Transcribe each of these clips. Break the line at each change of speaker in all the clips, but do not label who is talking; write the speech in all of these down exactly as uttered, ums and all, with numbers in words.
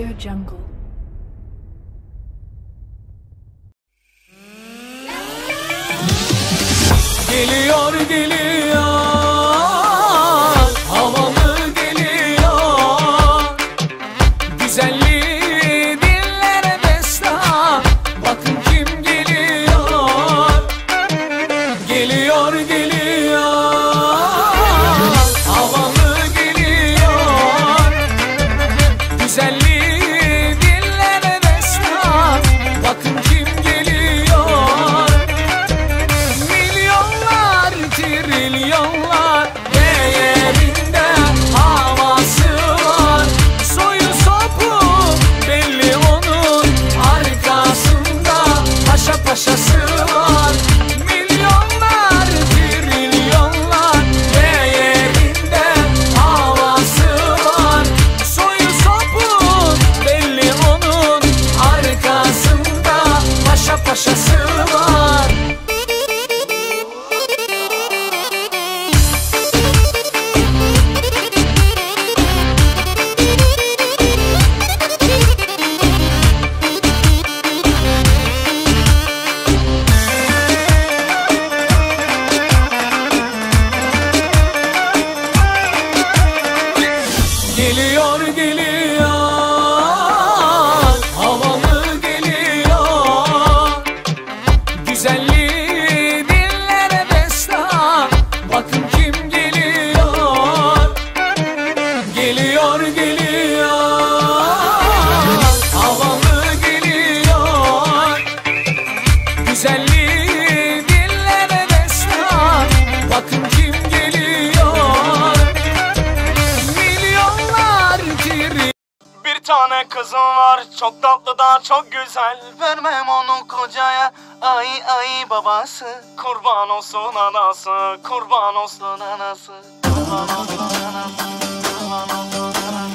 Jungle.
Geliyor geliyor, havalı geliyor, güzelliği dillere destan. Bakın kim geliyor, geliyor geliyor, havalı geliyor, güzelliği dillere destan. Bakın kim geliyor, trilyonlar değerinde havası var. Soyu sopu belli onun, arkasında paşa paşası var. Milyonlar trilyonlar değerinde havası var. Soyu sopu belli onun, arkasında paşa paşası var. Geliyor geliyor, havalı geliyor, güzelliği dillere destan. Bakın kim geliyor, geliyor geliyor, havalı geliyor, güzelliği dillere destan. Bakın kim geliyor, bir tane kızım var, çok tatlı da çok güzel. Vermem onu kocaya, ay ay babası. Kurban olsun anası, kurban olsun anası, kurban olsun anası, kurban olsun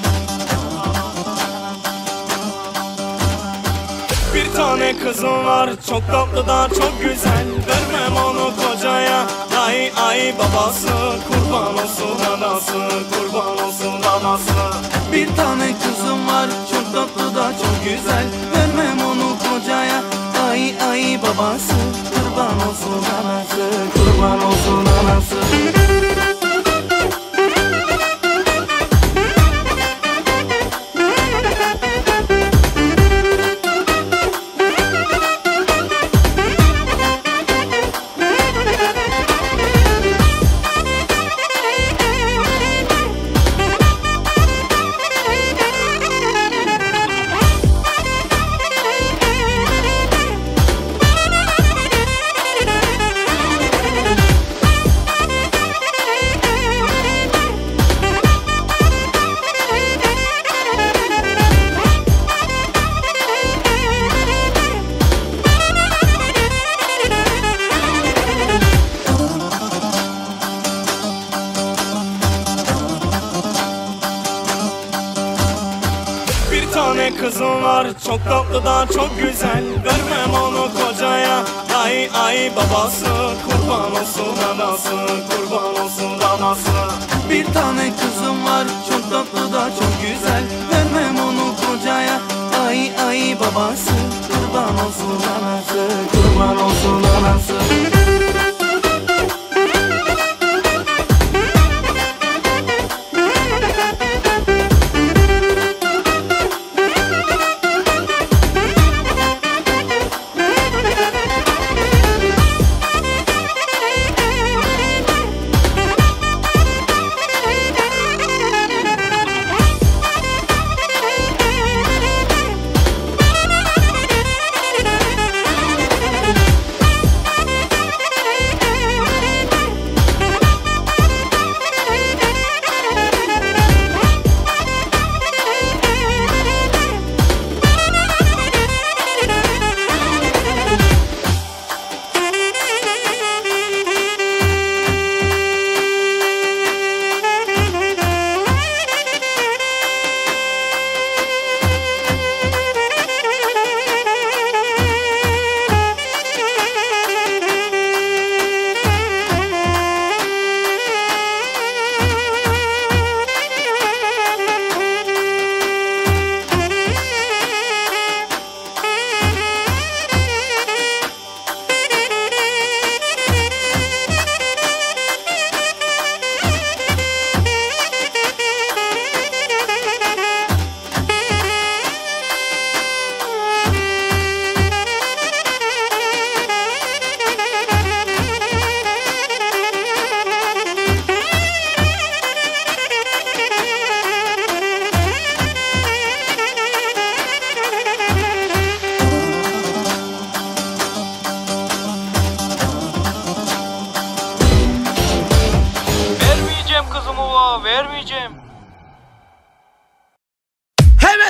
anası. Bir tane kızım var, çok tatlı da çok güzel. Vermem onu kocaya, ay ay babası. Kurban olsun anası, kurban olsun anası.
Bir tane kızım var, çok tatlı da çok güzel. Vermem onu kocaya, ay ay babası. Kurban olsun anası, kurban olsun anası.
Bir tane kızım var, çok tatlı da çok güzel. Vermem onu kocaya, ay ay babası. Kurban olsun anası, kurban olsun anası.
Bir tane kızım var, çok tatlı da çok güzel. Vermem onu kocaya, ay ay babası. Kurban olsun anası, kurban olsun anası.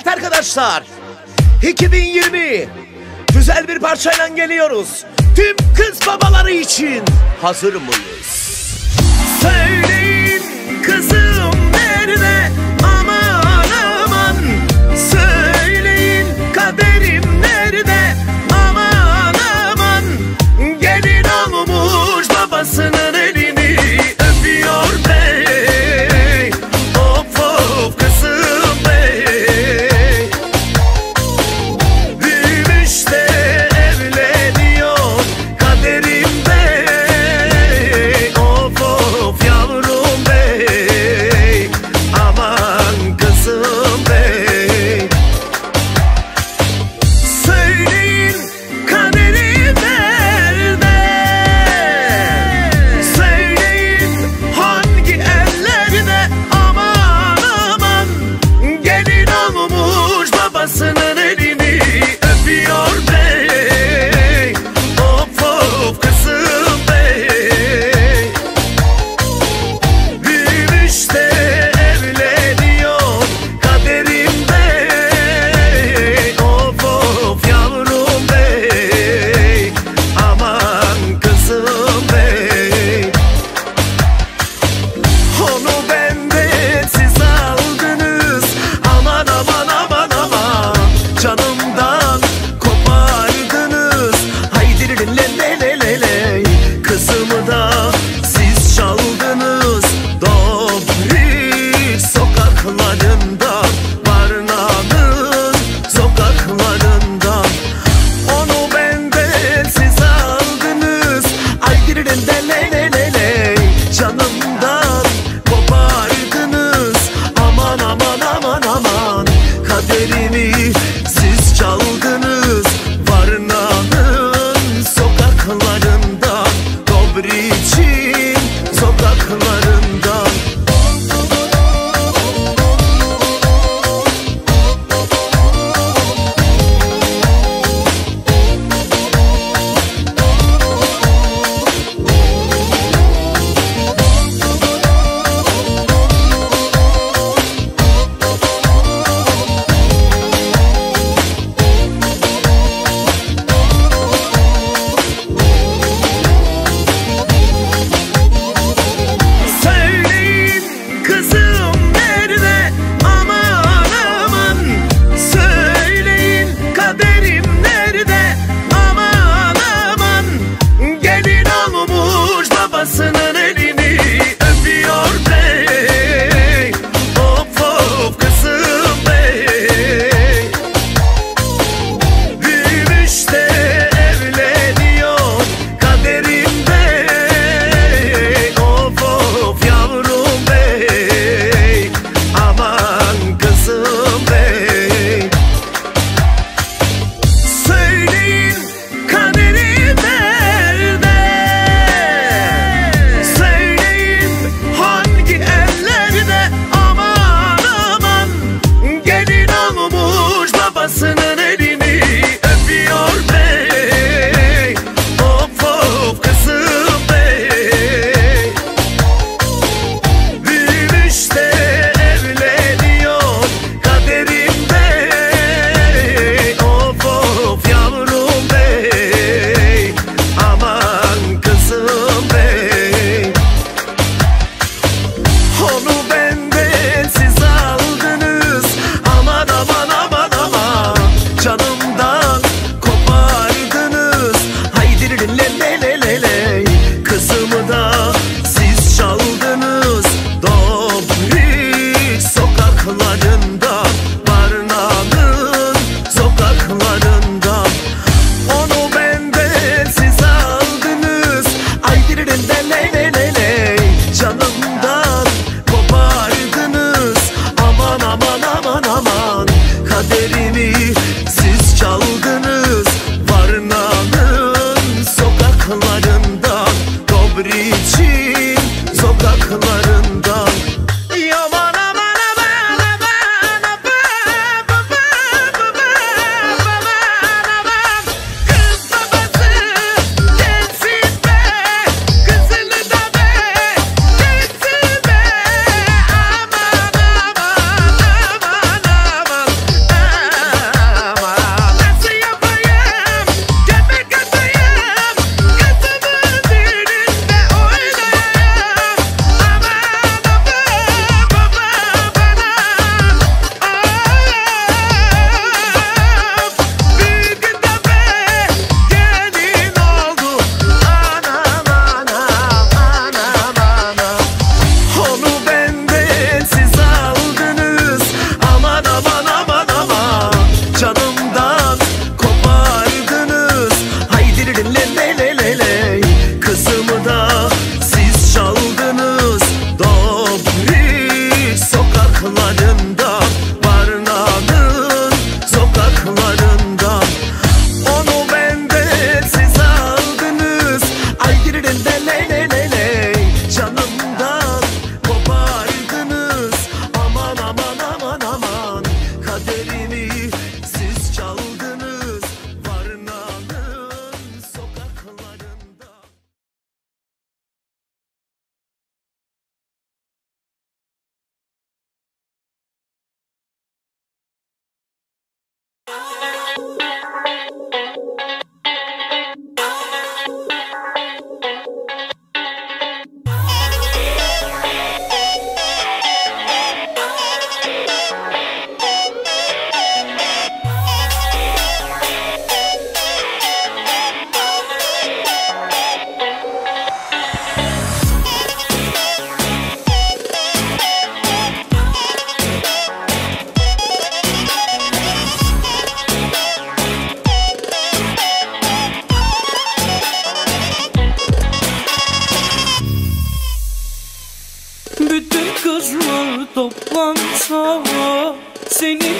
Evet arkadaşlar, iki bin yirmi güzel bir parçayla geliyoruz. Tüm kız babaları için hazır mıyız? Söyleyin kızım nerede? Aman aman. Söyleyin kaderim nerede? Aman aman. Gelin olmuş babasının elini öpüyor bey. Of of kızım bey. Büyümüş de evleniyor kaderim bey. Of of yavrum.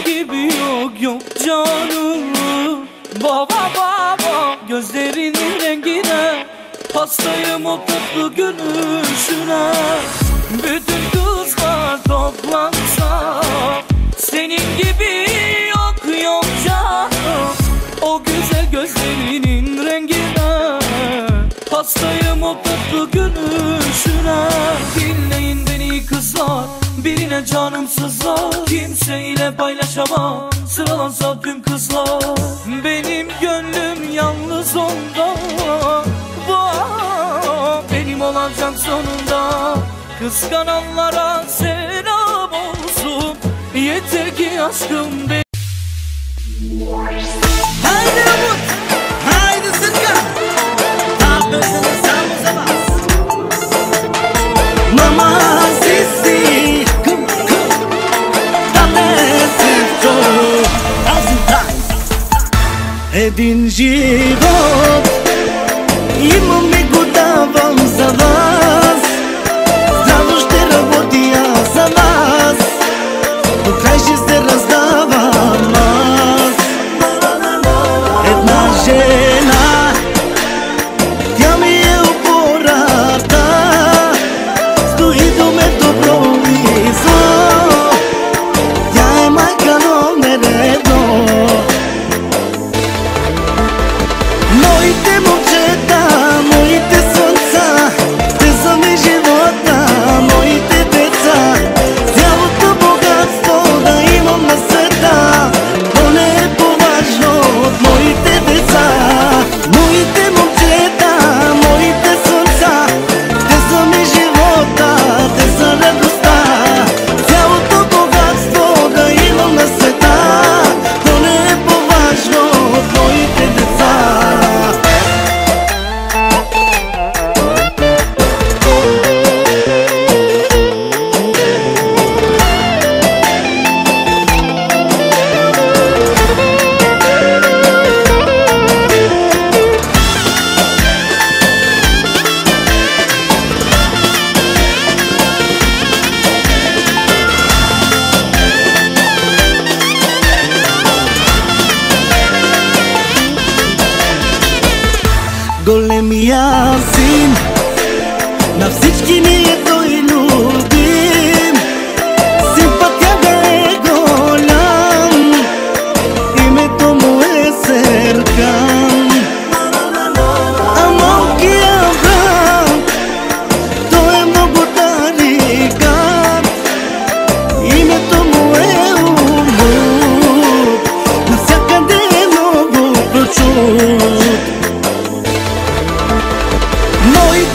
senin gibi yok yok canım. Baba baba gözlerinin rengine, hastayım o tatlı gülüşüne. Bütün kızlar toplansa senin gibi yok yok canım. O güzel gözlerinin rengine, hastayım o tatlı gülüşüne. Dinleyin beni kızlar, birine canım sızlar. Kimseyle paylaşamam, sıralansa tüm kızlar. Benim gönlüm yalnız onda, vah, benim olacak sonunda. Kıskananlara selam olsun, yeter ki aşkım benim.
Haydi Umut, haydi Sırkan. Tatlısını samıza bas. Mama sisi, kum kum. Tatlısın çok azıntay. Edin život, imam mi го давам за вас. Здраво ще работя за вас, до край ще се раздавам аз. Една жена, тя ми е опората, стои до мен добро и зло. Тя е майка номер едно. Моите момчета, моите слънца, те са ми живота, моите деца. Цялото богатство да имам на света, то не е по-важно от моите деца. Моите момчета, моите слънца, те са ми живота, те са радостта. Цялото богатство да имам на света, то не е по-важно от моите деца. Големия син на всички ни е той любим. Симпатия е голям, името му е Серкан. А малкия брат, той е много тарикат, името му е Умут, навсякъде е много прочут. Моите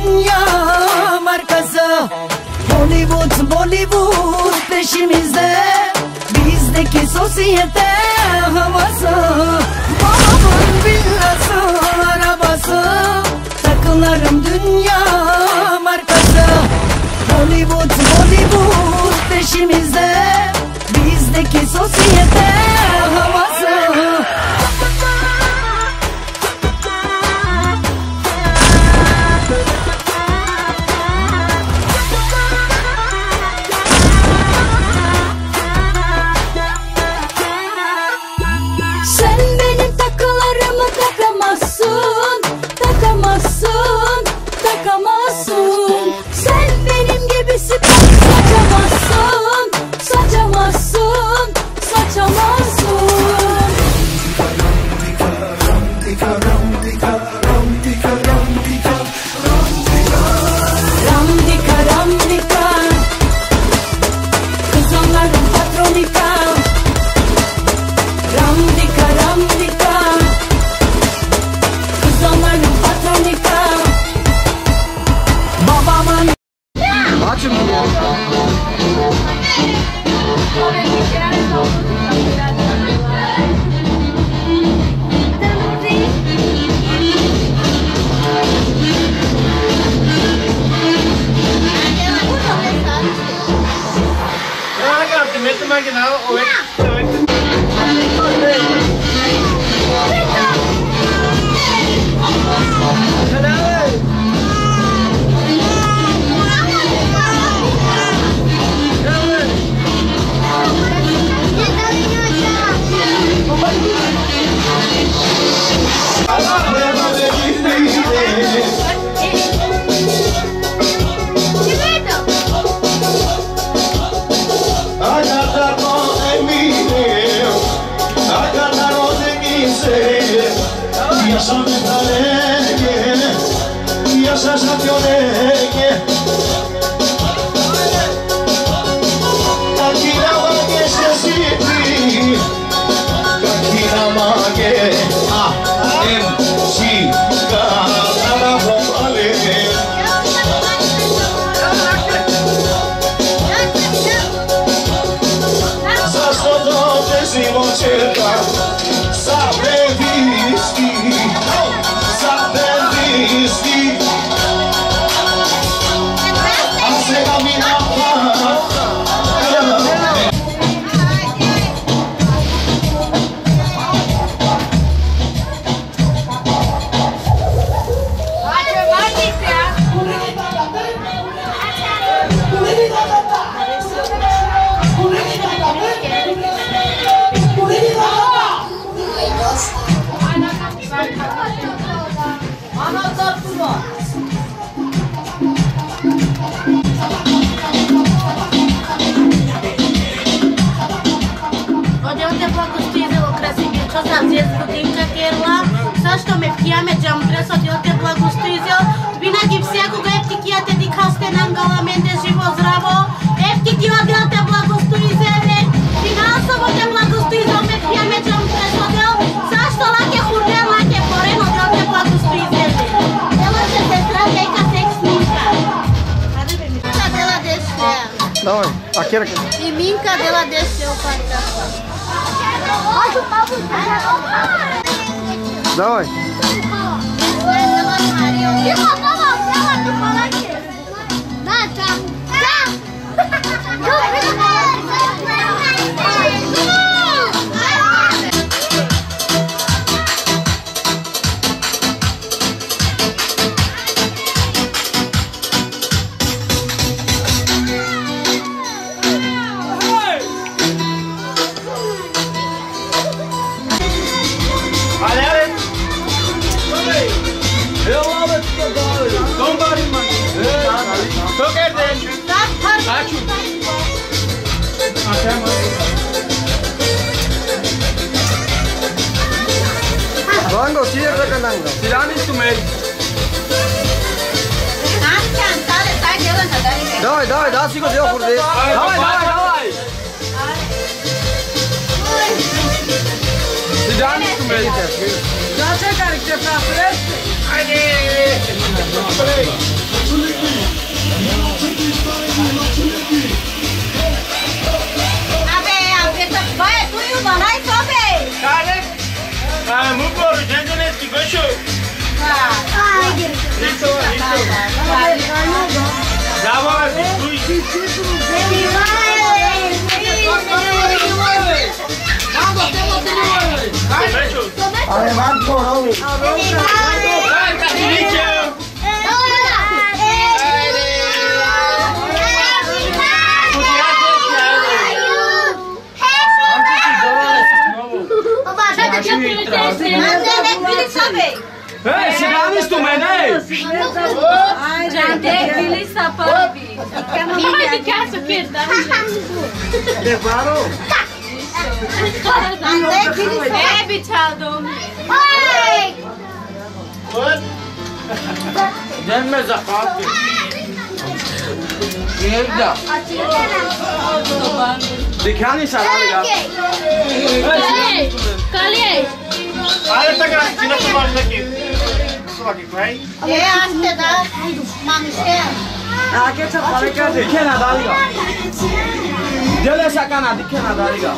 dünya markası. Hollywood, Bollywood peşimizde, bizdeki sosyete havası. Babamın villası, arabası, takılarım dünya markası. Hollywood, Bollywood peşimizde, bizdeki sosyete havası.
Sen benim takılarımı takamazsın, takamazsın, takamazsın. Sen benim gibi spor saçamazsın, saçamazsın, saçamazsın. Ramdika, ramdika, kız onların patronika. Ramdika, ramdika, kız onların patronika. Babamın
Açın bunu.
Също ме вкияме джамбресо, Дил те благословил. Винаги всякога ефтикия те дихасте нам галаменте живо здраво. Ефтикия Дил те благословил. Финансово те благословил, ме вкияме джамбресо, Дил. Също лаке хурде, лаке порено, Дил те благословил. Ела се сестра, тейка секс снимка. Minca de la deștea.
Давай, а chiar că...
E minca de la deștea, o parte.
Давай. Vango, sigue recanando.
Silani sumei.
Давай, давай, да, sigo de ojos de.
Давай, давай, давай. Silani sumei.
Já chegaram que você faz Ale mam korowy.
Hej, siadamy tu, menej!
Levaram?
Gelme zakat. Nerede? Dikhani sarayga.
Kali.
Hadi taka sina kumarlaki. Swagi bhai.
E aste da mangse.
Aage cha pareka
Dikhe na daliga. Dele sakana dikhe na daliga.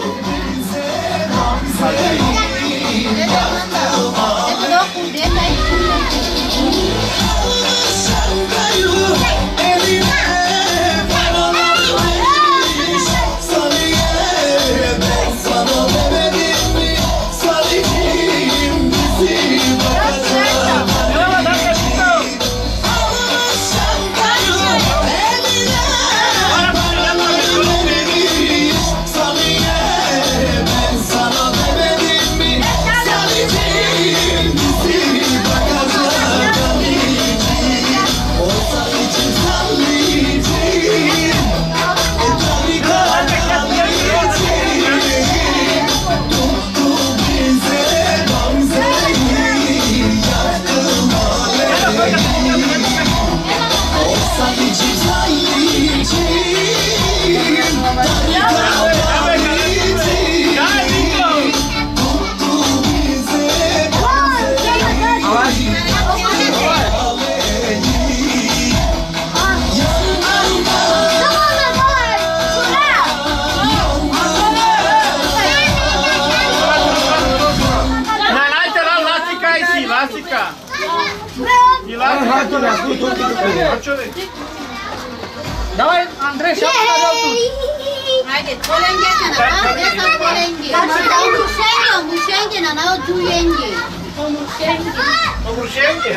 Давай, Андрей, сейчас подойдем.
Haydi, polenge sana. Ne san polenge. Muşenge, muşenge na na duyenge. Muşenge.
Muşenge.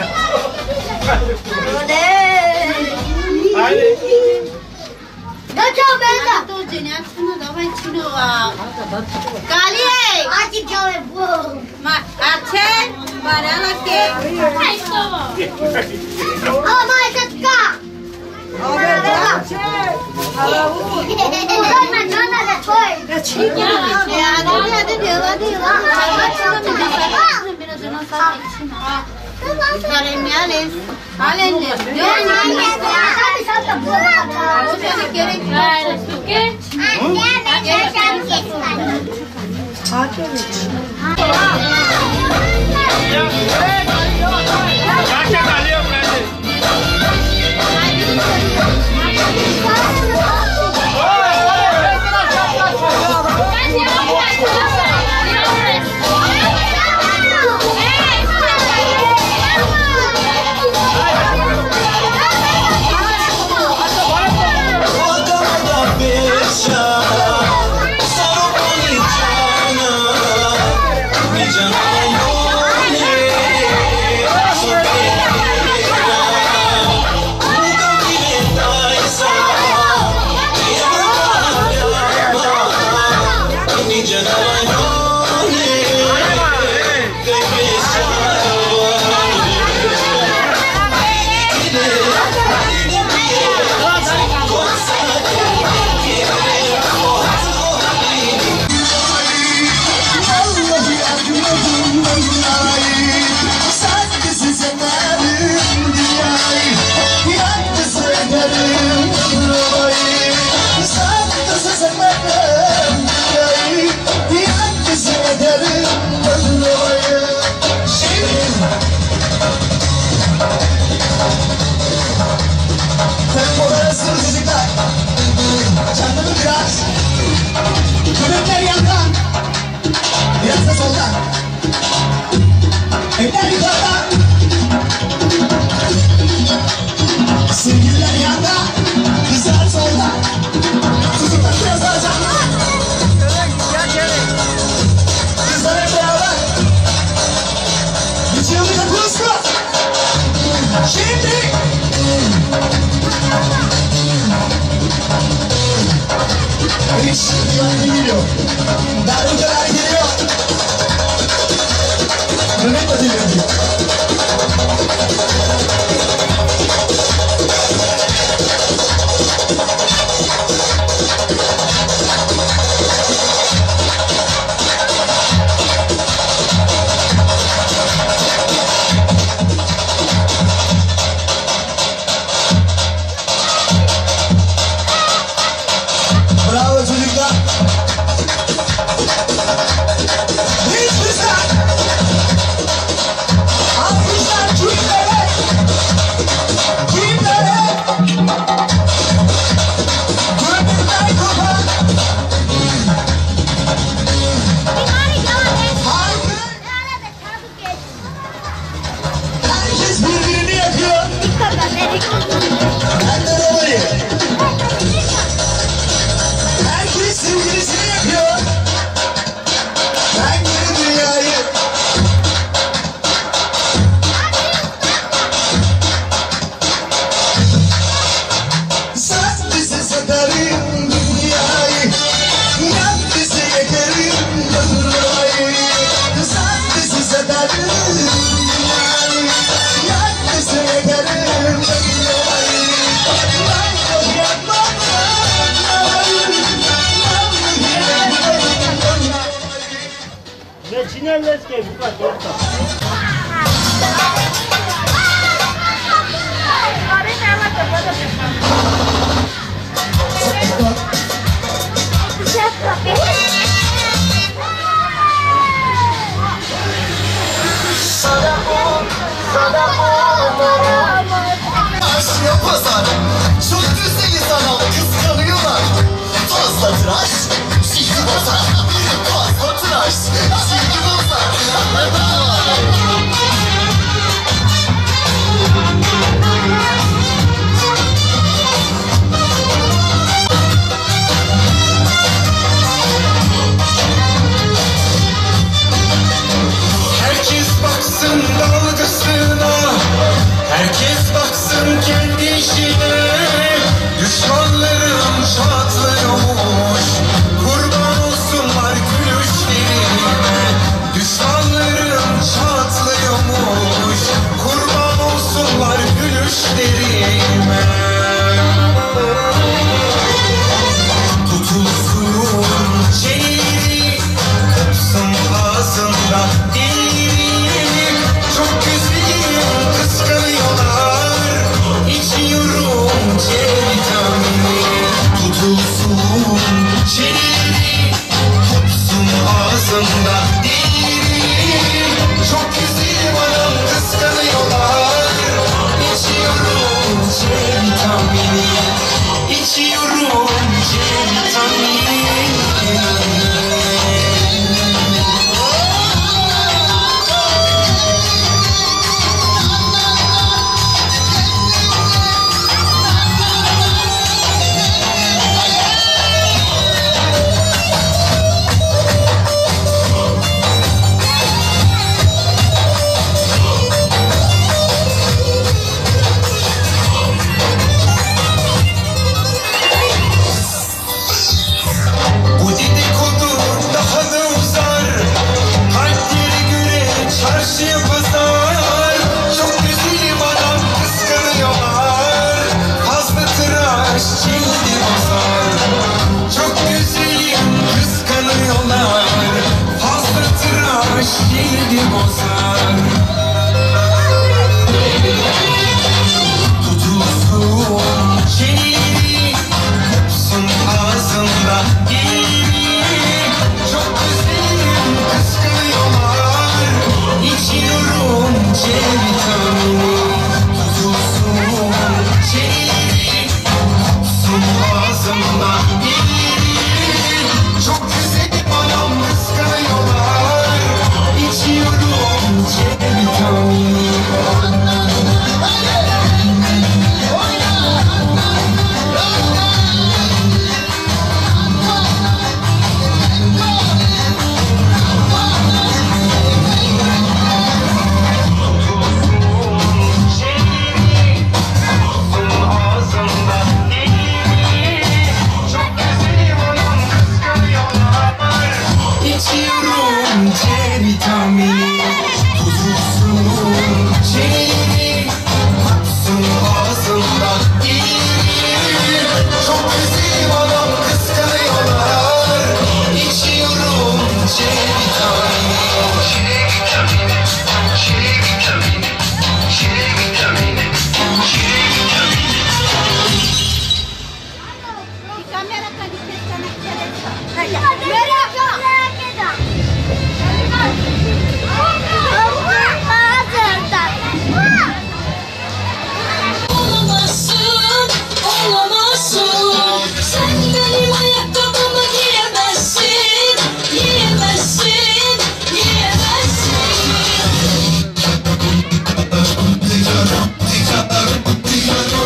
Ode.
Haydi.
Gacha benda. To jenak suno dabai chino a. Kali hai. Aji kyawe bo. Ma ache barala ke. Hai to. Oh my god ka.
Jana Biraz da solda. Eller yukarıda. Sevgililer yanda. Kızlar solda. Çocuklar biraz daha canlı. Kızlar hep beraber. Bir çığlık atıyoruz mu? Şimdi. Hiç güvenli geliyor. Darbukalar geliyor. Mehmet Atilla diyor. Bravo çocuklar. Hiç güzel. Alkışlar kimlere? Kimlere? Gönüller kapan. Harika. Herkes birbirini yakıyor. Benden dolayı. Herkes sevgilisini yapıyor. Ben yeni dünyayı. Sen bize satarım dünyayı. Ben bize yakarım dünyayı. Sen bize satarım dünyayı. Ben bize yakarım dünyayı. Ben yok yapmam.
Vecinelles che buca torta.
Aşk yapasar. Çok güzel insanlar kıskanıyorlar. Fazla tıraş, çizgi bozar. Fazla tıraş, çizgi bozar.
Herkes baksın dalgasına, herkes baksın kendi işine. Düşmanlarım çatlıyormuş, kurban olsunlar gülüşlerime. Düşmanlarım çatlıyormuş.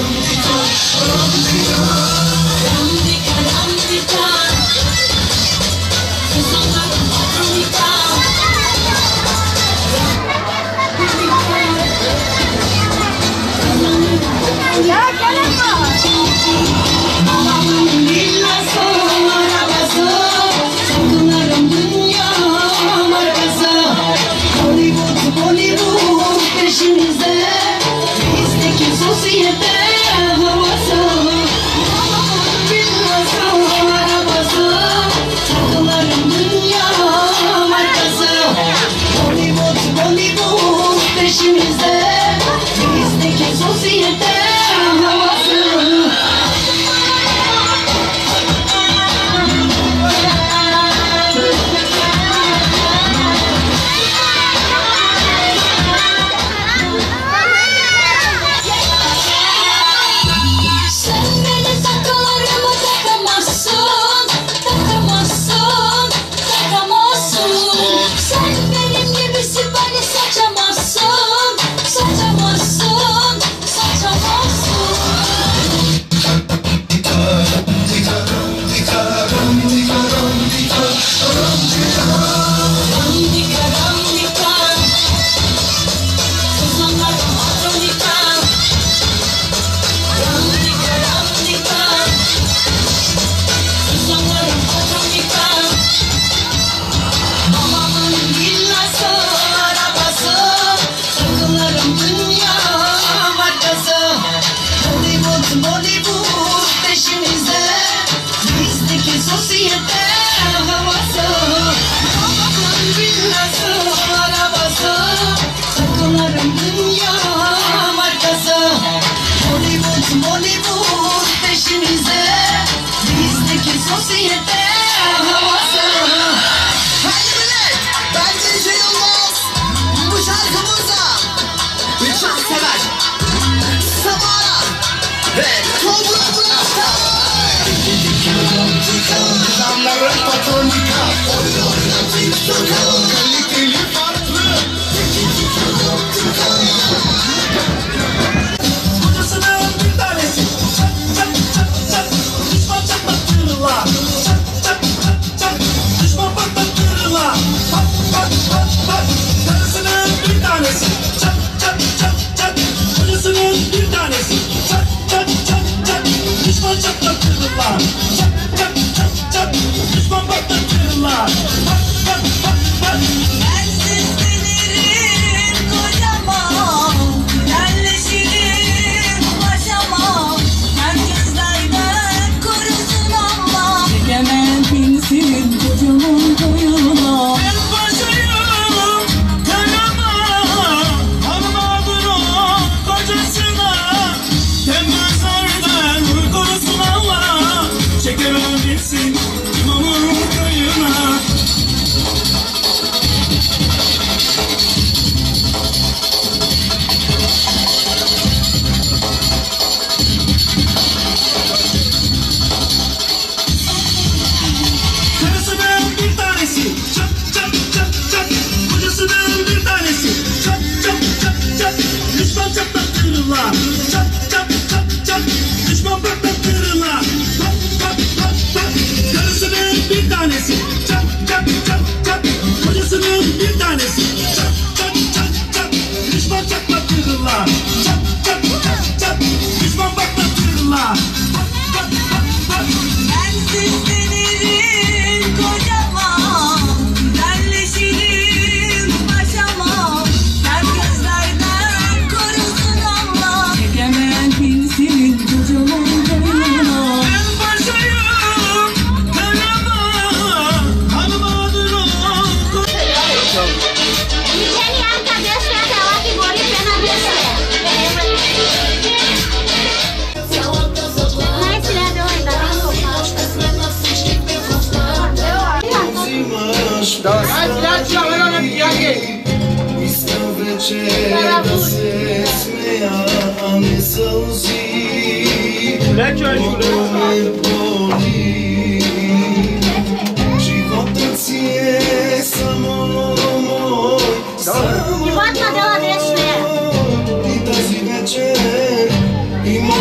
Иванна дела грешная.
И тази вечер и море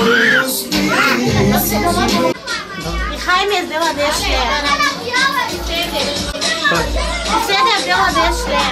Хай ме сдела дешле. Седем дела дешле.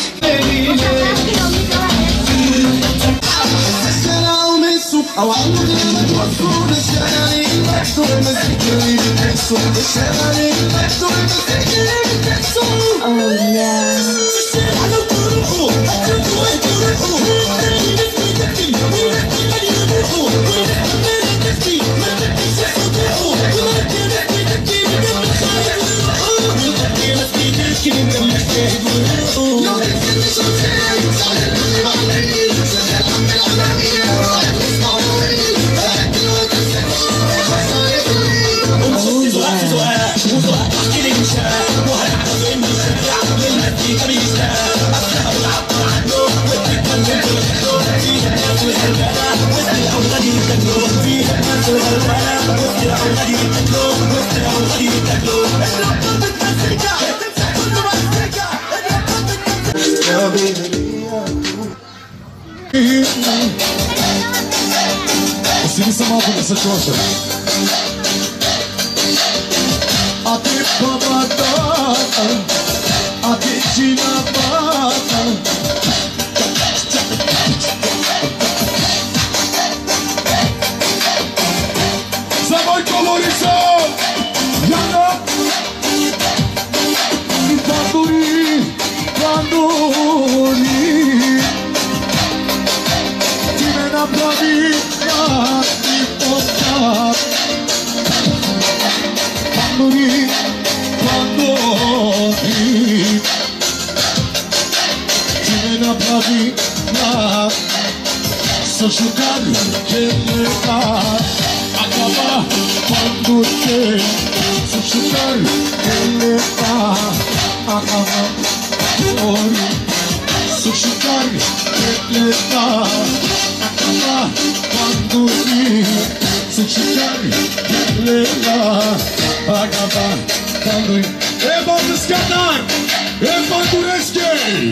Sini sama aku bisa kuasa. Ati pamatan, ati cinapatan. Sampai kolorisa, yana. Panduri, panduri. Timena pravi. Panduri, panduri, timena pravina, să jucăm cheleta, acaba panduri, să jucăm cheleta, acaba panduri, să jucăm cheleta, acaba panduri, să jucăm cheleta. Acaba panduri. E bandă scanar! E bandurește!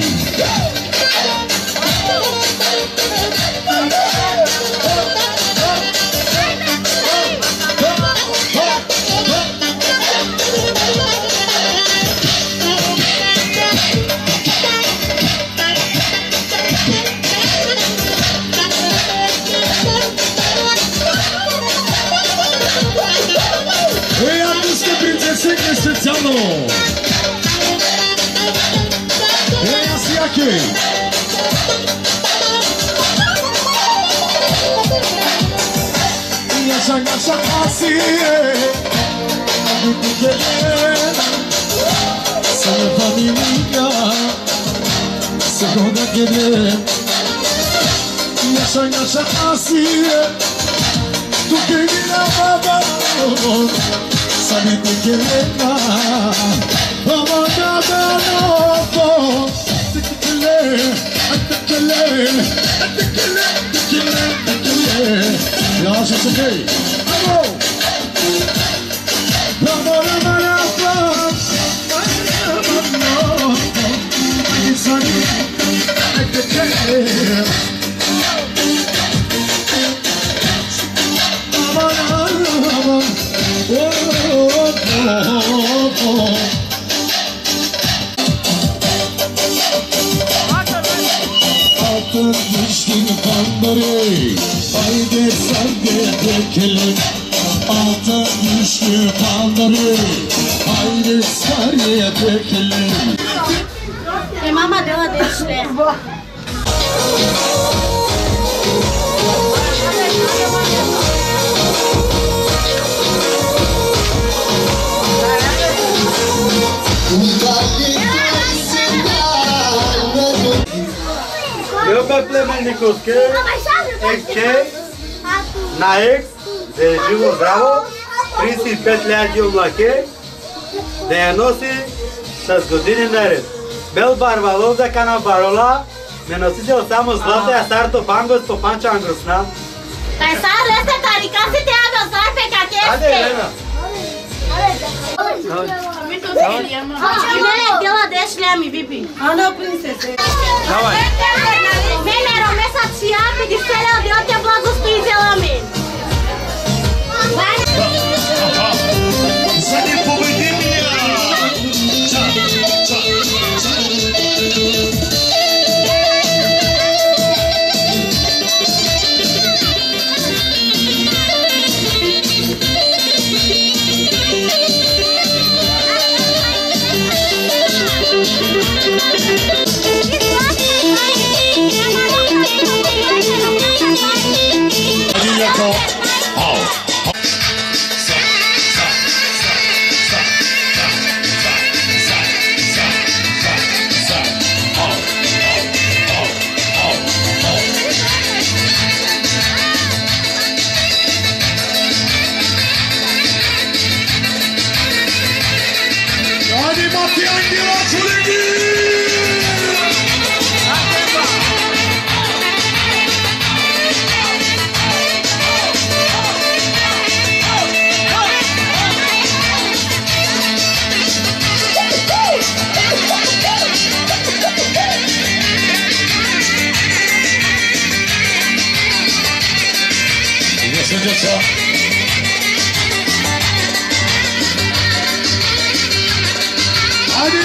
Specjalną! Teraz jakie? Nasza, nasza Azja, sama familia, seconda quiere. Nasza, nasza Azja, tu que mira baba. Sabe que quererá, vamos a darnos, te quiere, te quiere, te quiere, te quiere, te quiere. Ya se sabe, vamos, vamos a darnos, vamos, y sabe, te quiere. Altın düştün pandori, haydi sardı dökelim. Altın düştü pandori, haydi sardı dökelim.
E mama dela dește.
Eu pe plemennicosque, exce, naex, de Jivo Bravo, Prinsi Petleagi Umlache, de Enosi, să zgodini neret. Bel Barbalov de Canabarola, menosiți o seamă zlată, a sarto pangos, po pancha angrusna.
Taj sad este caricase te ado zarpe ca
Hadi
cheste.
Elena.
Cine e dela dește mi bibi?
Ana princese.
Давай.
Mene romesa cia pe disele de ote blagostuize la mine.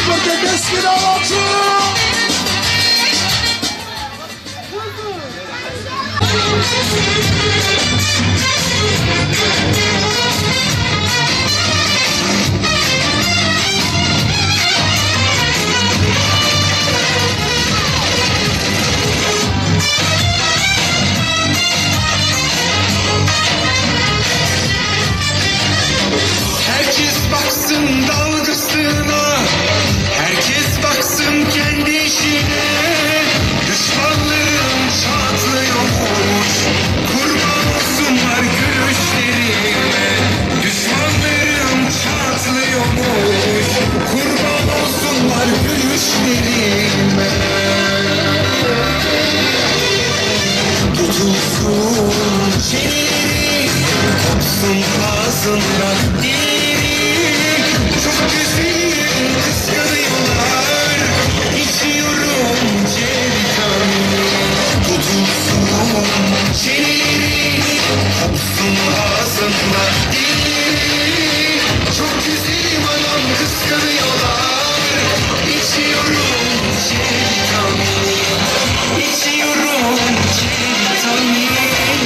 Porque desfilado
Herkes baksın dalgasına, herkes baksın kendi işine. Düşmanlarım çatlıyormuş, kurban olsunlar gülüşlerime. Düşmanlarım çatlıyormuş, kurban olsunlar gülüşlerime. Tutulsun çeneni, kopsun ağzından dili. Çok güzelim kıskanıyorlar, içiyorum C-vitamini. Tutulsun çeneni, kopsun ağzından dili. Çok güzelim anam kıskanıyorlar, içiyorum C-vitamini. İçiyorum C-vitamini.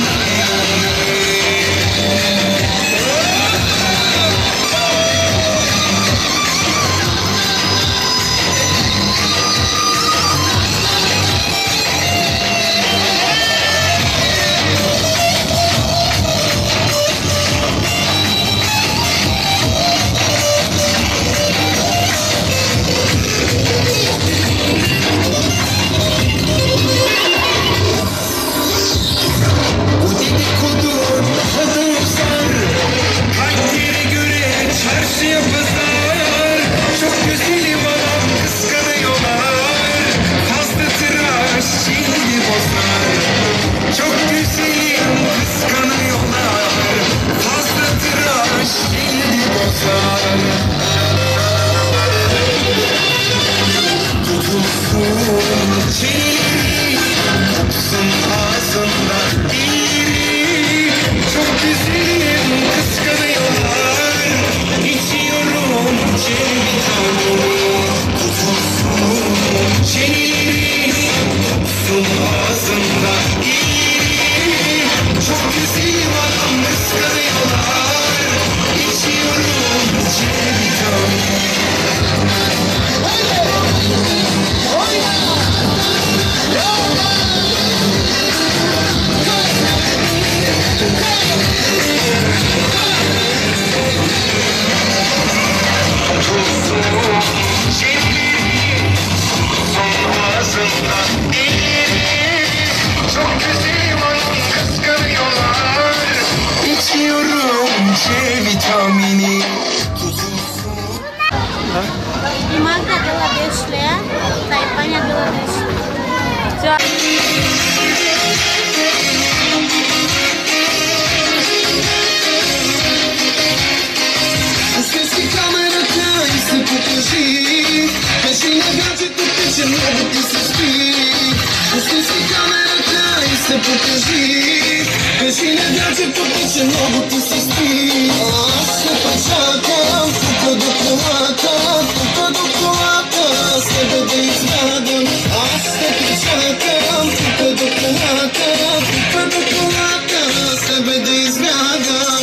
Magda de la Deșlea, Taipania de la Deșlea.
Пусти камерата и се покажи, кажи на гаджето ти, че много ти се спи. Пусти камерата и се покажи, кажи на гаджето ти, че много ти се спи. Аз се почакам тук до колата, тук до колата, с тебе да извадам. Аз се почакам тук до колата, тук до колата, с тебе да извадам.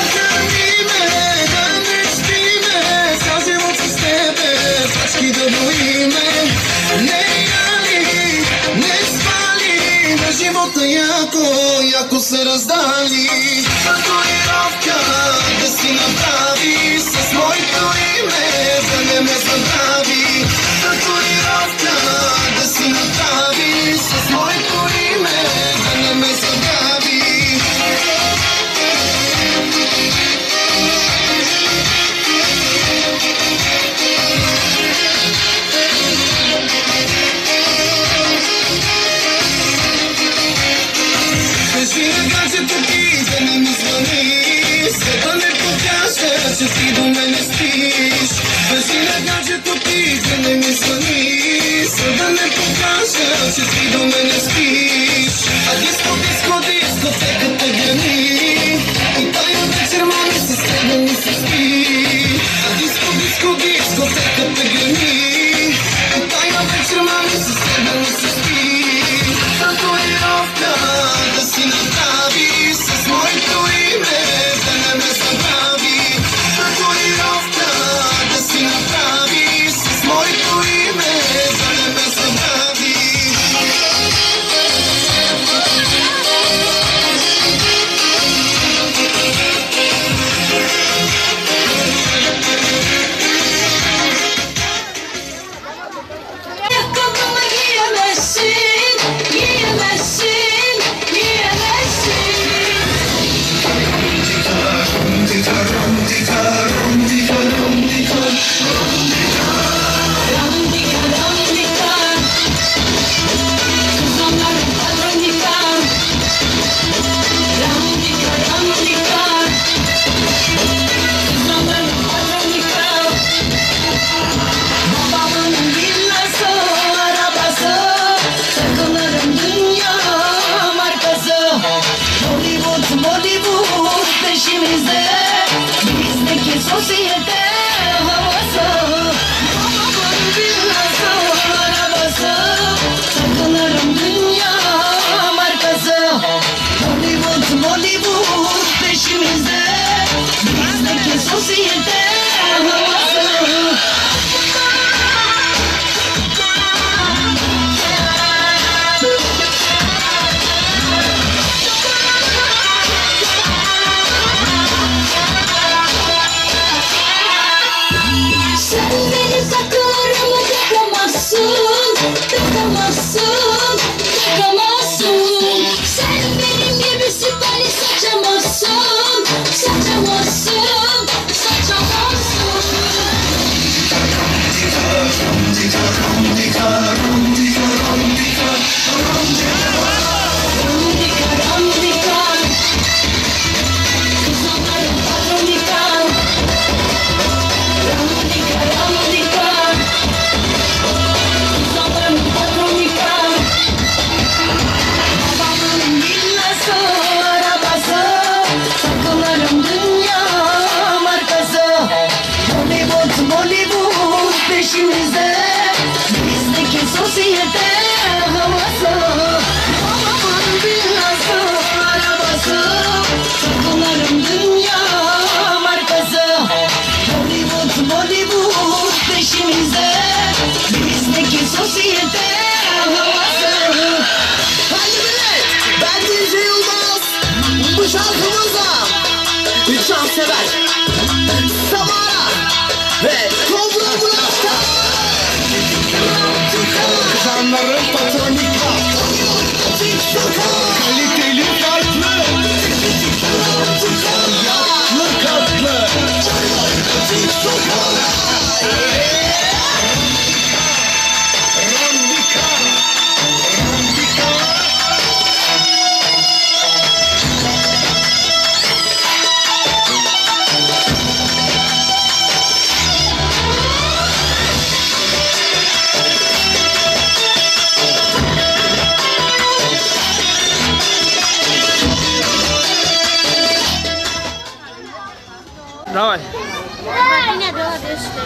Да боиме, не яли, не спали, на живота яко, яко се раздали. Татуировка да си направи с моето име, да не ме забрави. Татуировка да си направи с моето име, да не ме забрави. Кажи на гаджето ти да не ми звъниш, за да не покажа, че ти до мене спиш. Кажи на гаджето ти да не ми звъниш, за да не покажа, че ти до мене спиш. А диско, диско, дискотеката грани, и тая вечер мами с тебе ми се спи. А диско, диско, дискотеката грани,
bir cansever Samara ve Kobra Murat'ta Kızanların patronika Kaliteli farklı Yatlı katlı
Давай.
Давай, нет, давай, düştü.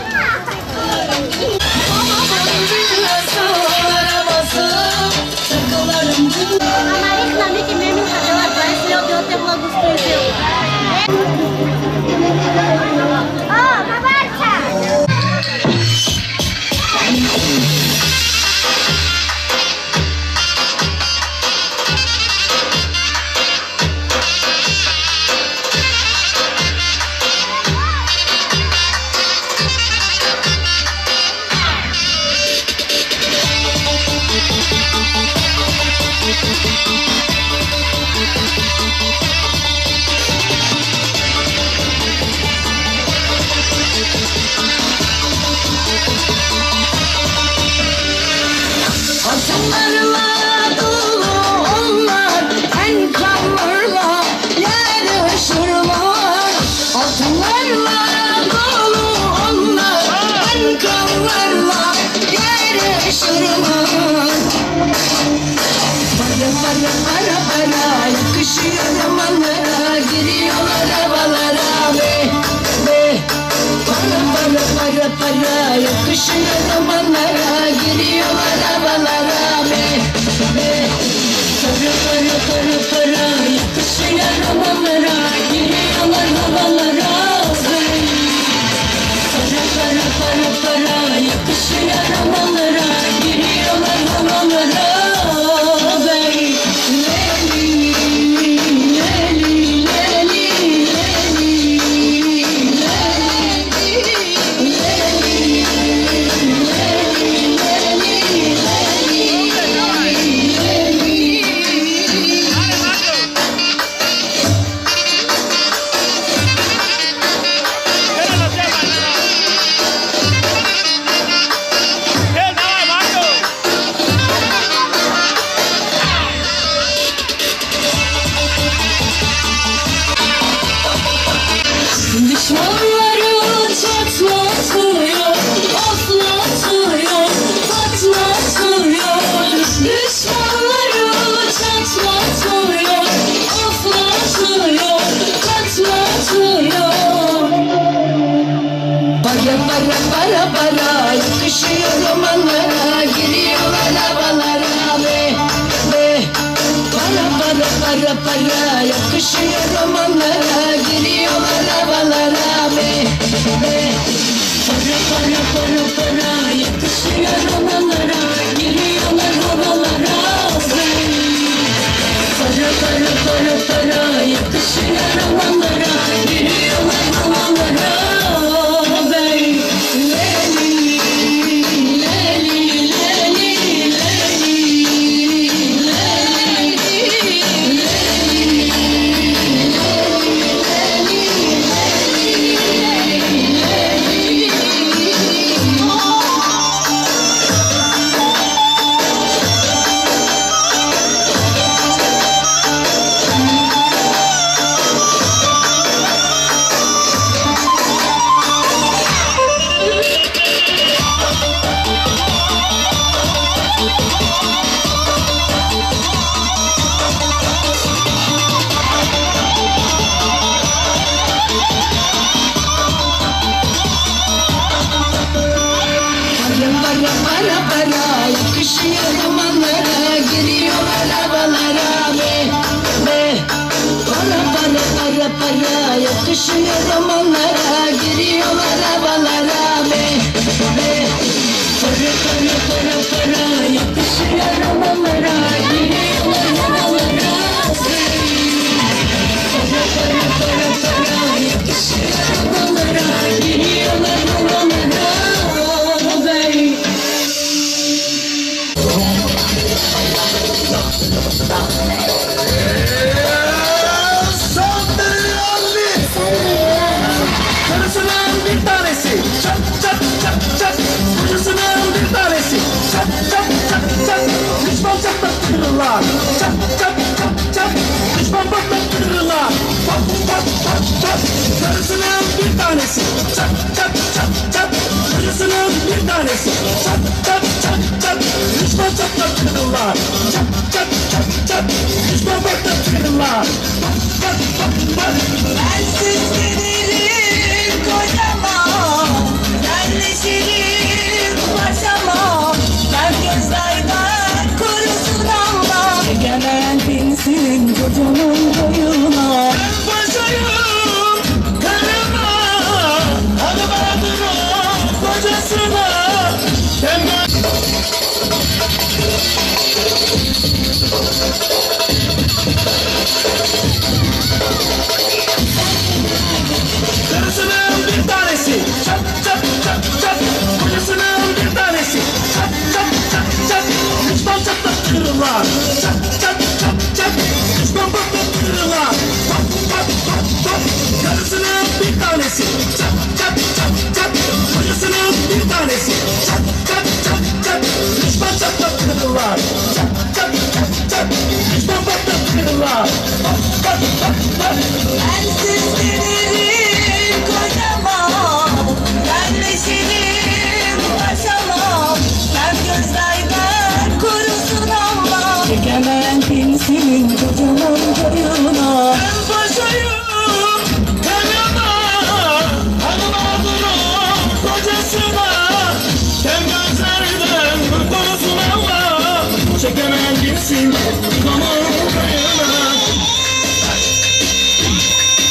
Америк нам эти мемы хотела отправить, если он тебе благословил. О, бабарча!
Altınlarla dolu onlar, en kanlarla yarışırlar. Altınlarla dolu onlar, en kanlarla yarışırlar. Para para para para, yakışıyor amanlara, giriyorlar havalara be be. Para para para para, yakışıyor amanlara, giriyorlar havalara be be. Para para para para, yakışıyor amanlara, giriyorlar havalara be. Para para para para, yakışıyor amanlara, giriyorlar havalara be. Leli leli leli düşmanları çatlatıyor, atlatıyor, patlatıyor. Düşmanları çatlatıyor, atlatıyor, patlatıyor. Para para para para, yakışıyor romanlara, giriyorlar havalara be be. Para para para para, yakışıyor romanlara, giriyorlar havalara be be. Para para para para, yakışıyor romanlara, giriyorlar havalara be. Para para para para, yakışıyor romanlara, giriyorlar havalara be. Leli leli leli para, yakışıyor romanlara, giriyorlar havalara be be. Para para para para, yakışıyor romanlara, giriyorlar havalara be. Para para para para,
patlatırlar. Çat çat çat çat, düşman patlatırlar. Pat pat pat pat, karısının bir tanesi. Çat çat çat çat, karısının bir tanesi. Çat çat çat çat, düşman patlatırlar. Çat çat çat çat, düşman patlatırlar. Pat pat pat pat.
Bensiz giderim kocaman, yerleşirim ulaşamam. Ben gözlerden korusun Allah. Egemen binsin kocaman boyuna.
Ben paşayım karıma, hanımadır o kocasına. Ben karısının bir tanesi. Çat çat çat çat, kocasının bir tanesi. Çat çat çat çat, düşman çatlatırlar. Çat çat çat çat, düşman patlatırlar. Pat pat pat pat, karısının bir tanesi. Çat çat çat çat, kocasının bir tanesi. Çat çat çat çat, düşman çatlatırlar. Çat çat çat çat, düşman patlatırlar. Pat pat pat pat.
Bensiz giderim kocaman, yerleşirim ulaşamam. Ben gözlerden korusun Allah. Egemen binsin kocaman boyuna.
Ben paşayım karıma, hanımadır o kocasına. Ben gözlerden korusun Allah. Çekemem gitsin kocaman boyuna.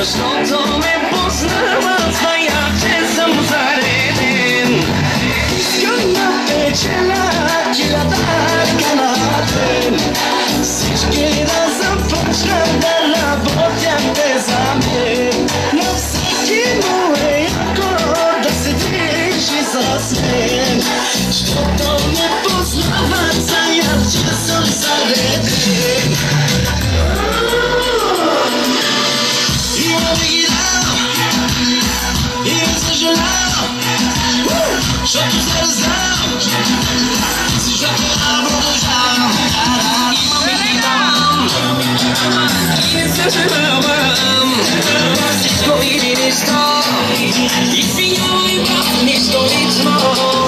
Защото ме познават, а я че съм зареден. Искам да печеля хиляда канаден. Всички да започнат да работят без мен. На всеки му е яко да се движи с мен. Защото ме познават, знаят, че съм зареден. И да ги дам, и да съжалявам, защото се раздам, защото да продължавам. Имам и ги дам, и не съжалявам, всичко или нищо, и финал и брат, нищо лично.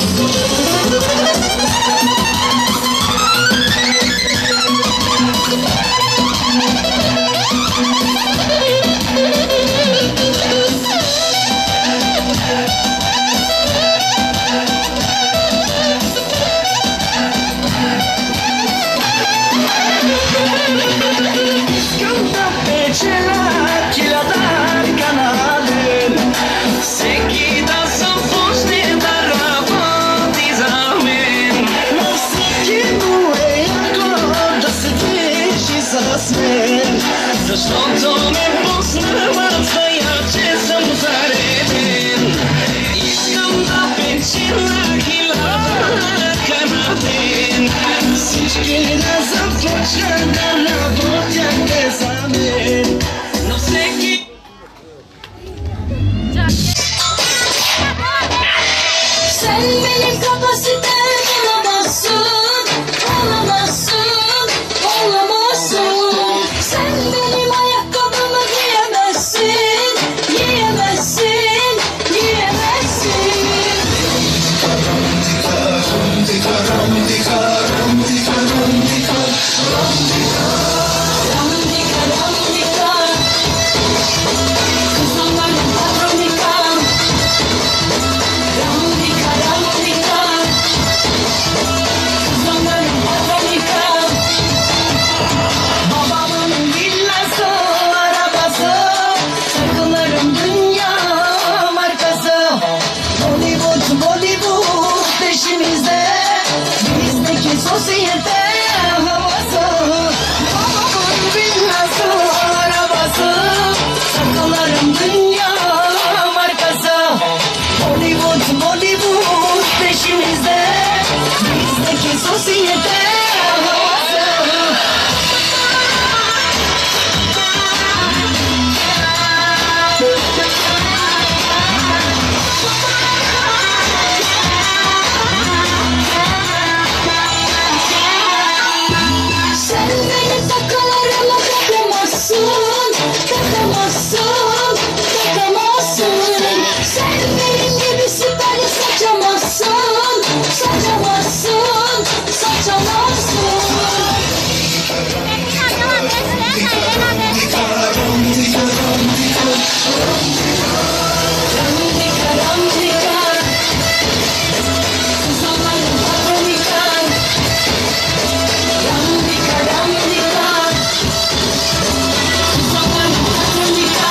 Искам да печеля хиляда канаден. Всеки да започне да работи за мен. На всеки му е яко да се движи с мен. Защото ме познават, знаят, че съм зареден. Искам да печеля хиляда канаден. Всички да започнат да работят без за мен. Но всеки
Sen benim kapasitem olamazsın, olamazsın, olamazsın. Sen benim ayakkabımı giyemezsin, giyemezsin, giyemezsin. Ramdika, ramdika, kızanların patronika. Ramdika, ramdika, kızanların patronika. Babamın villası, arabası, takılarım dünya markası. Hollywood, Bollywood peşimizde, bizdeki sosyete havası. Babamın villası, arabası, takılarım dünya markası. Hollywood, Bollywood peşimizde, bizdeki sosyete havası. Sen benim takılarıma takamazsın, takamazsın, takamazsın. Sen benim gibi süperi saçamazsın, saçamazsın, saçamazsın. Ramdika, ramdika, kızanların patronika. Ramdika, ramdika, kızanların patronika.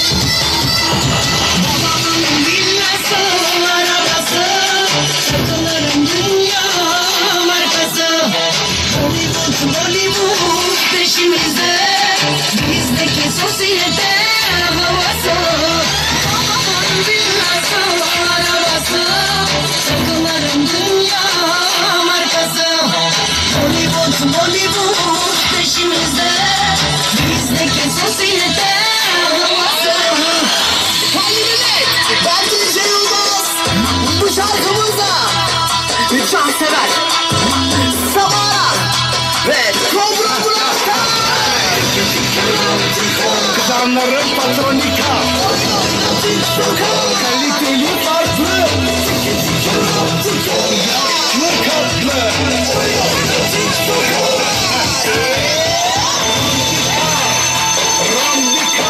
Babamın villası, arabası, takılarım dünya markası. Hollywood, Bollywood peşimizde, bizdeki sosyete havası. Babamın villası, arabası, takılarım dünya markası. Hollywood, Bollywood peşimizde, bizdeki sosyete havası.
Haydi ben D J Yılmaz. Bu şarkımızda Cansever, Samara ve Kobra Burak'ta.
Kızanların patronika, kaliteli farklı, yaşlı katlı. Ramdika,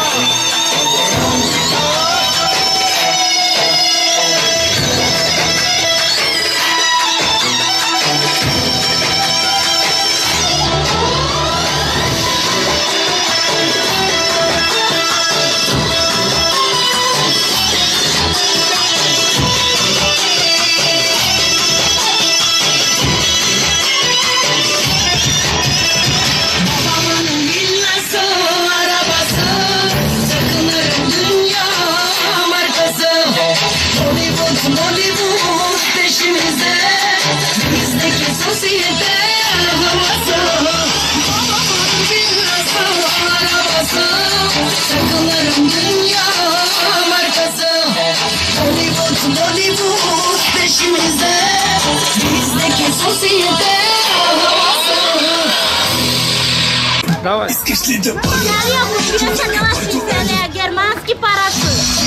Çocukların dünya markası Hollywood, Bollywood peşimizde Bizdeki sosyete havası
Давай.
Я мужчина поняла, что это германский парашют.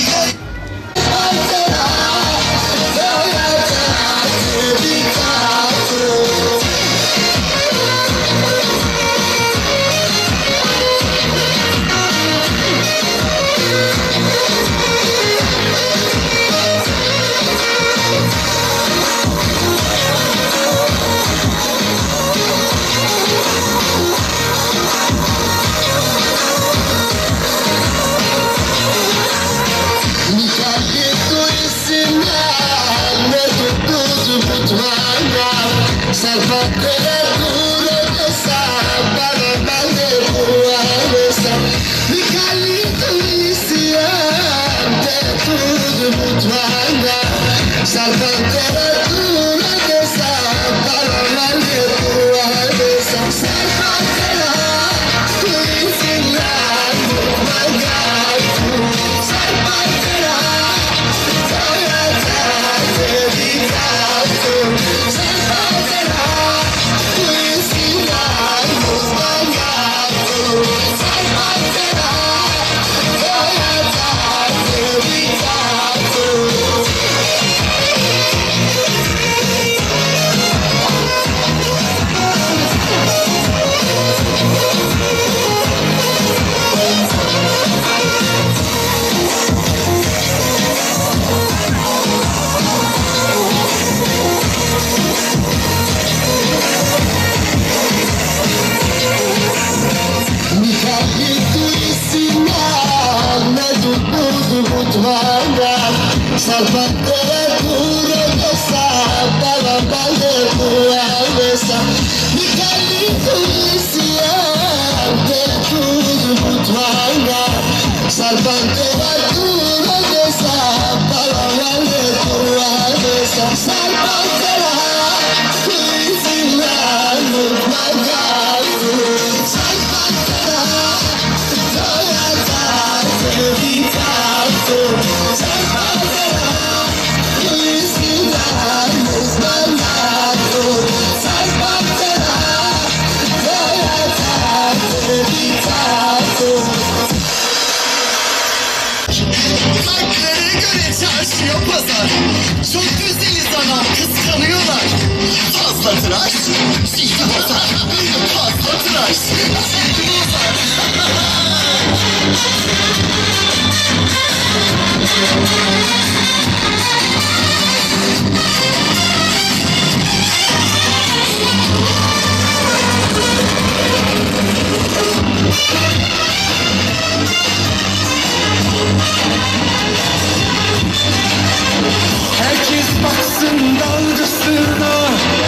Herkes baksın dalgasına,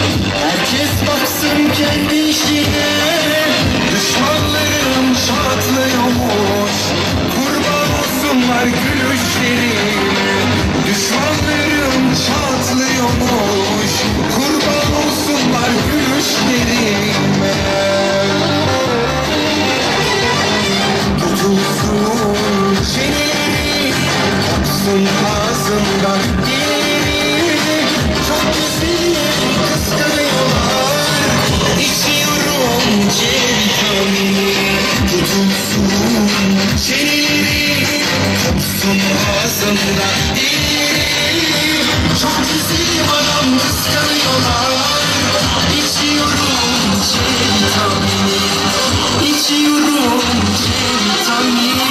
herkes baksın kendi işine. Düşmanlarım çatlıyormuş, kurban olsunlar gülüşlerime. Düşmanlarım çatlıyormuş, kurban olsunlar gülüşlerime. Tutulsun çeneni, kopsun ağzından dilleri. Çok güzel kıskanıyorlar, içiyorum ceylanı. Tutulsun çeneni, kopsun ağzından dilleri. Çok güzel adam kıskanıyorlar, içiyorum ceylanı. İçiyorum ceylanı.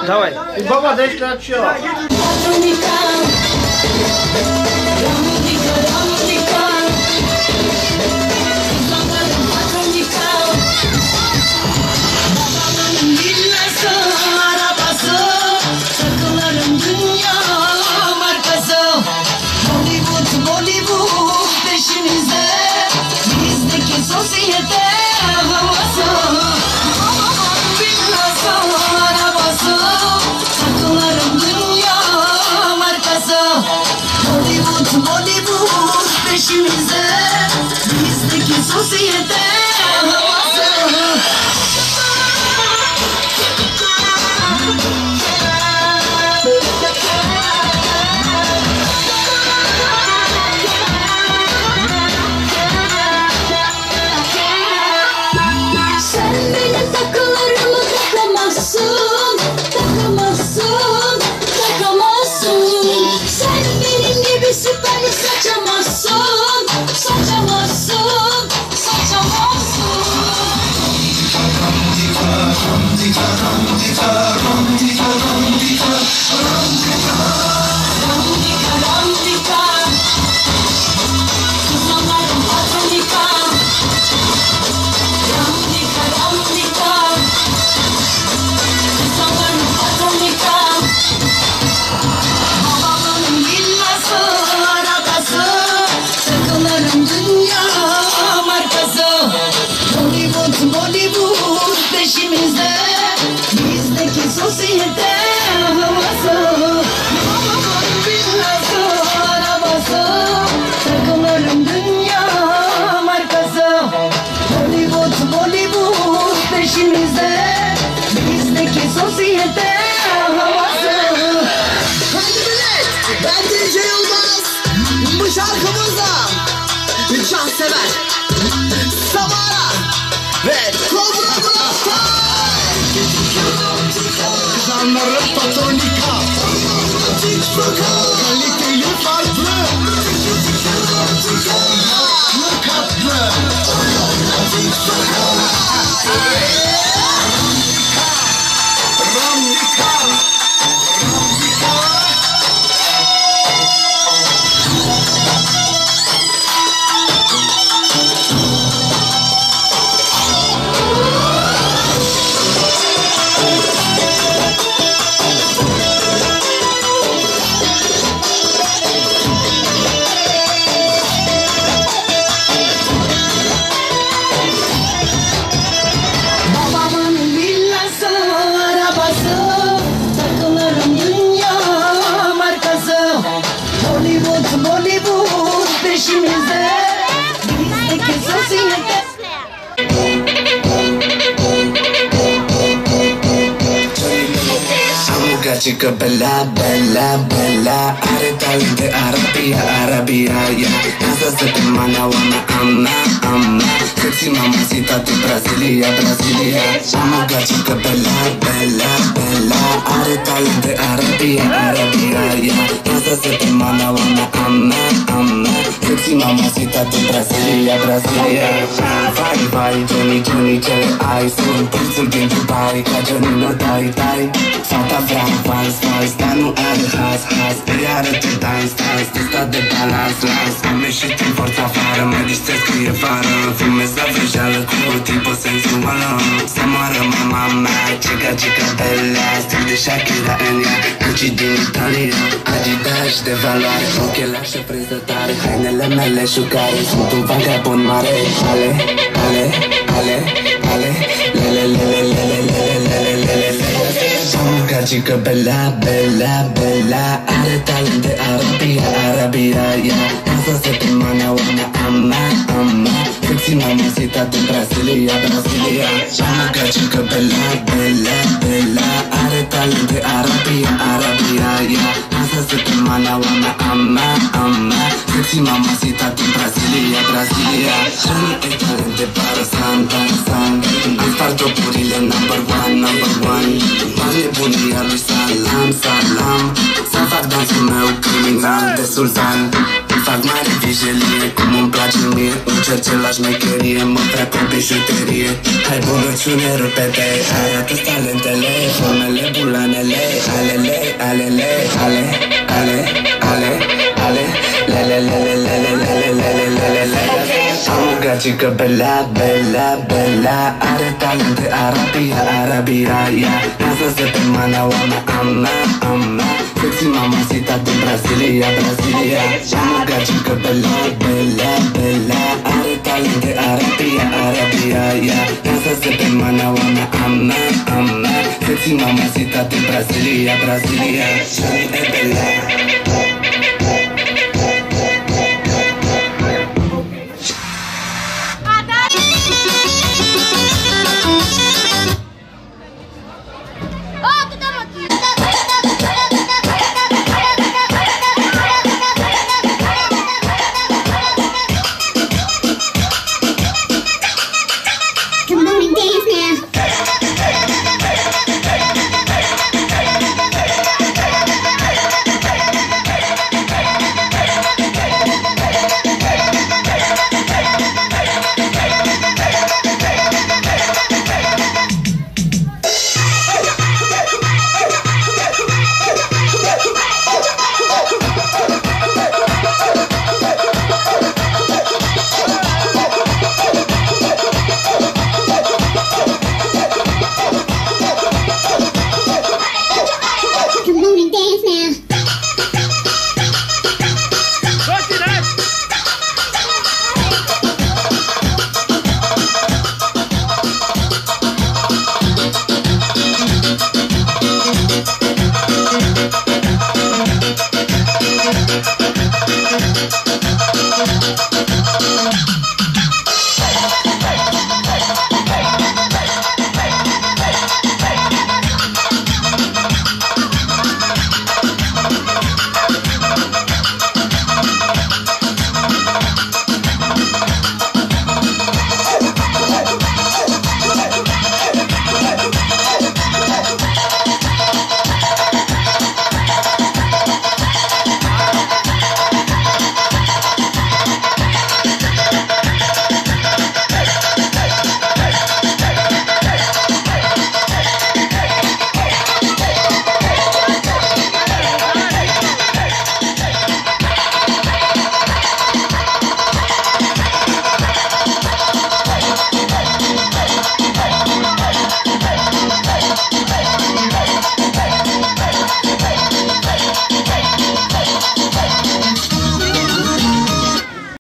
Давай. И баба, дай ключ.
Cansever, Samara ve Kobra Blasta.
Kızanların patronika, kaliteli farklı, katlı. Ramdika,
Chica bella, bella, bella. Are talente Arabia, Arabia, yeah. Esta semana wanna amma, amma. Sexy mamacita de Brasilia, Brasilia. Amuga chica bella, bella, bella. Are talente Arabia, Arabia, yeah. Esta semana wanna amma, amma. Sexy mamacita de Brasilia, Brasilia. Vai, vai, Johnny, Johnny, Johnny, I soon put in Dubai, ca Johnny no die, die. Fata vrea vals, vals, dar nu are has, has. Îi arăt dans, dans, de stat de balans, lans. Am ieșit în forța afară, mă distrez că e vară. Fumez la vrăjeală cu o tipă sensuală. Să moară mama mea, chica, chica bella. Stil de Shakira în ea, Gucci din Italia. Adidas de valoare, ochelari și prezentare. Hainele mele șucare, sunt un vagabond mare. Ale, ale, ale, ale, lele, lele, lele, lele, lele, lele, lele. Amuga chica bella, bella, bella. Are talent de Arabia, Arabia, yeah. Esta semana wanna amma, amma. Sexy mamacita de Brasilia, Brasilia. Amuga chica bella, bella, bella. Are talent de Arabia, Arabia, yeah. Esta semana wanna amma, amma. Sexy mamacita de Brasilia, Brasilia. Johnny e talent de Barzan, Barzan. Îmi fac joburile number one, number one. Bunia lui Salam, Salam. Să fac dansul meu criminal de sultan. Îmi fac mare vijelie, cum îmi place mie. cerce la șmecherie, mă trec în bijuterie. Hai bunăciune, rupe-te, arată-ți talentele, formele, bulanele, alele, alele, ale, ale, ale, ale, lele, lele, lele, lele, lele, lele, lele. Am o gagică bela, bela, bela, are talente, Arabia, Arabia, ia. Naza-se pe mana, oamea, ama, ama. Sexy mamacita din Brasilia, Brasilia. Am o gagică bela, bela, bela, are talente, Arabia, Arabia, ia. Naza-se pe mana, oamea, ama, ama. Sexy mamacita din Brasilia, Brasilia. Shani e bela.
Come on and dance.